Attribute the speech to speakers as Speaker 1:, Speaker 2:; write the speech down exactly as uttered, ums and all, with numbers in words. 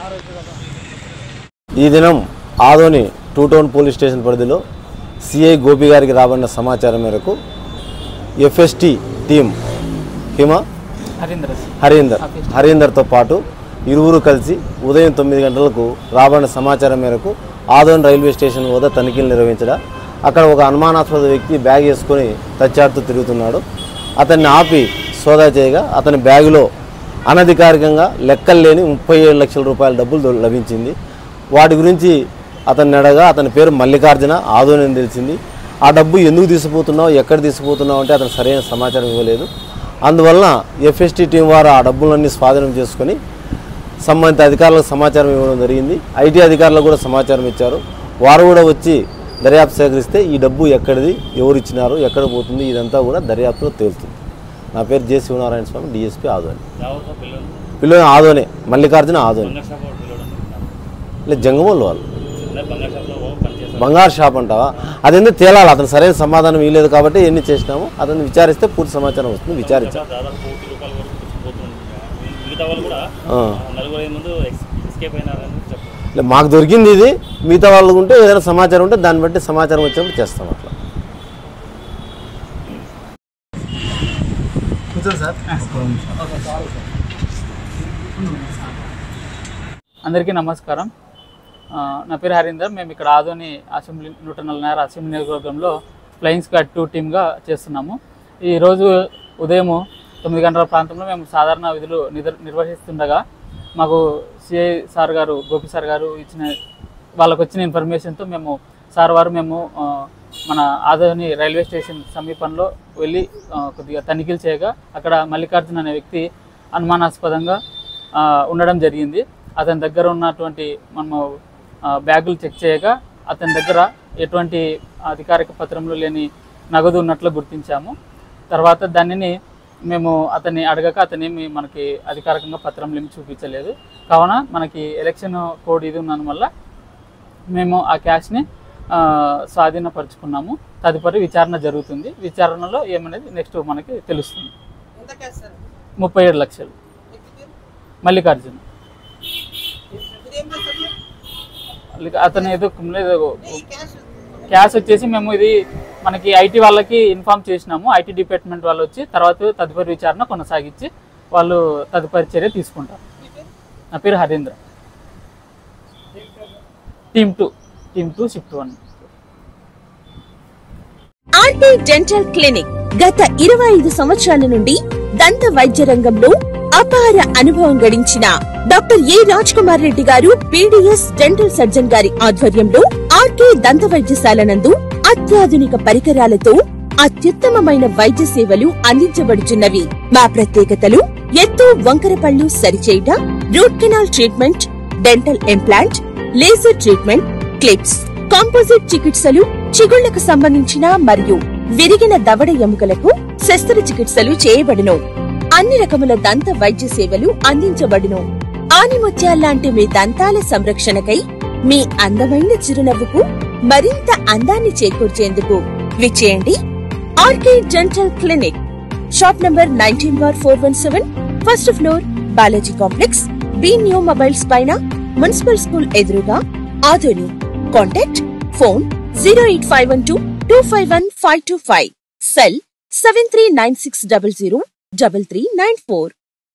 Speaker 1: ఈ దినం Adoni two town police station పరిధిలో సిఐ గోపి గారికి రాబడిన సమాచారం మేరకు ఎఫ్ఎస్టీ టీం హిమ హరీందర్ హరీందర్తో పాటు ఇరువురు కలిసి ఉదయం తొమ్మిది గంటలకు రాబడిన సమాచారం మేరకు ఆదోని రైల్వే స్టేషన్ వద్ద తనిఖీలు నిర్వహించడం అక్కడ ఒక అనుమానాస్పద వ్యక్తి బ్యాగ్ వేసుకొని తచ్చాడుతూ తిరుగుతున్నాడు. అతన్ని ఆపి సోదా చేయగా అతని బ్యాగులో అనధికారికంగా లెక్కలు లేని ముప్పై ఏడు లక్షల రూపాయల డబ్బులు లభించింది. వాటి గురించి అతన్ని అడగా అతని పేరు మల్లికార్జున ఆదోని అని తెలిసింది. ఆ డబ్బు ఎందుకు తీసుకుపోతున్నావు, ఎక్కడ తీసుకుపోతున్నావు అంటే అతను సరైన సమాచారం ఇవ్వలేదు. అందువలన ఎఫ్ఎస్టీ టీం వారు ఆ డబ్బులన్నీ స్వాధీనం చేసుకొని సంబంధిత అధికారులకు సమాచారం ఇవ్వడం జరిగింది. ఐటీ అధికారులకు కూడా సమాచారం ఇచ్చారు. వారు కూడా వచ్చి దర్యాప్తు సేకరిస్తే ఈ డబ్బు ఎక్కడిది, ఎవరు ఇచ్చినారు, ఎక్కడ పోతుంది, ఇదంతా కూడా దర్యాప్తులో తేలుతుంది. నా పేరు జె శివనారాయణ స్వామి, డిఎస్పీ ఆదోని. పిల్లలు ఆదోనే, మల్లికార్జున ఆదోని. లేదు జంగమోళ్ళు వాళ్ళు బంగారు షాప్ అంటావా, అదేందో తేలాలి. అతను సరైన సమాధానం ఇవ్వలేదు కాబట్టి ఎన్ని చేసినాము అతన్ని విచారిస్తే పూర్తి సమాచారం వస్తుంది. విచారించాలి. మాకు దొరికింది ఇది, మిగతా వాళ్ళకు ఉంటే ఏదైనా సమాచారం ఉంటే దాన్ని బట్టి సమాచారం వచ్చినప్పుడు చేస్తాం. అట్లా
Speaker 2: అందరికీ నమస్కారం. నా పేరు హరీందర్. మేము ఇక్కడ ఆదోని అసెంబ్లీ నూట నలభై అసెంబ్లీ నియోజకవర్గంలో ఫ్లయింగ్ స్క్వాడ్ టూ టీమ్గా చేస్తున్నాము. ఈరోజు ఉదయం తొమ్మిది గంటల ప్రాంతంలో మేము సాధారణ విధులు నిర్వహిస్తుండగా మాకు సిఐ సార్ గారు, గోపి సార్ గారు ఇచ్చిన వాళ్ళకు వచ్చిన ఇన్ఫర్మేషన్తో మేము సార్ వారు మేము మన ఆదోని రైల్వే స్టేషన్ సమీపంలో వెళ్ళి కొద్దిగా తనిఖీలు చేయగా అక్కడ మల్లికార్జున అనే వ్యక్తి అనుమానాస్పదంగా ఉండడం జరిగింది. అతని దగ్గర ఉన్నటువంటి మనము బ్యాగులు చెక్ చేయగా అతని దగ్గర ఎటువంటి అధికారిక పత్రంలో లేని నగదు ఉన్నట్లు గుర్తించాము. తర్వాత దానిని మేము అతన్ని అడగక అతనేమి మనకి అధికారికంగా పత్రంలో ఏమి చూపించలేదు. కావున మనకి ఎలక్షన్ కోడ్ ఇది ఉన్నందు వల్ల మేము ఆ క్యాష్ని స్వాధీనపరుచుకున్నాము. తదుపరి విచారణ జరుగుతుంది. విచారణలో ఏమనేది నెక్స్ట్ మనకి తెలుస్తుంది. ముప్పై ఏడు లక్షలు మల్లికార్జున. అతను ఏదో క్యాష్ వచ్చేసి మేము ఇది మనకి ఐటీ వాళ్ళకి ఇన్ఫామ్ చేసినాము. ఐటీ డిపార్ట్మెంట్ వాళ్ళు వచ్చి తర్వాత తదుపరి విచారణ కొనసాగించి వాళ్ళు తదుపరి చర్య తీసుకుంటారు. నా పేరు Harindra. Team two team two shift one.
Speaker 3: RT dental clinic గత ఇరవై ఐదు సంవత్సరాల నుండి దంత వైద్య రంగంలో అపార అనుభవం గడించిన డాక్టర్ ఏ రాజ్ కుమార్ రెడ్డి గారు పీడీఎస్ డెంటల్ సర్జన్ గారి ఆధ్వర్యంలో ఆర్కే దంత వైద్యశాల నందు అత్యాధునిక పరికరాలతో అత్యుత్తమమైన వైద్య సేవలు అందించబడుచున్నవి. మా ప్రత్యేకతలు ఎత్తు వంకర పళ్లు సరిచేయుట, root canal treatment, dental implant, laser treatment, clips, composite చికిత్సలు, చిగుళ్లకు సంబంధించిన మరియు విరిగిన దవడ ఎముకలకు శస్త్రచికిత్సలు చేయబడును. అన్ని రకముల దంత వైద్య సేవలు అందించబడును. ఆనిముత్యాల్లాంటి మీ దంతాల సంరక్షణకై మీ అందమైన చిరునవ్వుకు మరింత అందాన్ని చేకూర్చేందుకు విచ్చేయండి RK dental clinic. Shop number nineteen bar four one seven, first floor, Balaji complex, B new mobiles పైన, మున్సిపల్ స్కూల్ ఎదురుగా, Adoni. Contact phone zero eight five one two two five one five two five, cell seven three nine six double zero double three nine four.